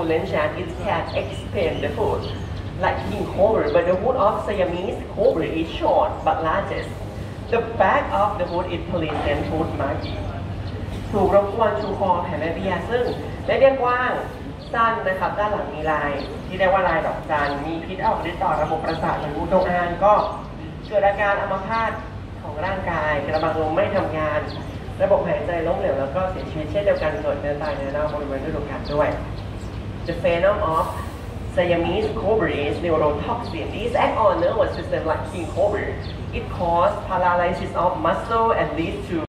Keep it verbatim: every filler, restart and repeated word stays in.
mentioned, it can expand the food, like king cobra, but the hood of Siamese cobra is short but largest. The back of the hood is pleasant hood marking. ถูกรบกวนชูคอแผ่แม่เบี้ยซึ่งแม่เบี้ยกว้างสั้นนะครับด้านหลังมีลายที่เรียกว่าลายดอกจันมีพิษออกฤทธิ์ต่อระบบประสาทอย่างงูจงอางก็เกิดอาการอัมพาตของร่างกายกระบังลมไม่ทำงานระบบหายใจล้มเหลวแล้วก็เสียชีวิตเช่นเดียวกันส่วนเนื้อตายเนื้อเน่าบริเวณฤดูกาลด้วย The venom of Siamese cobra is neurotoxin. These act on nervous system like king cobra. It causes paralysis of muscle and leads to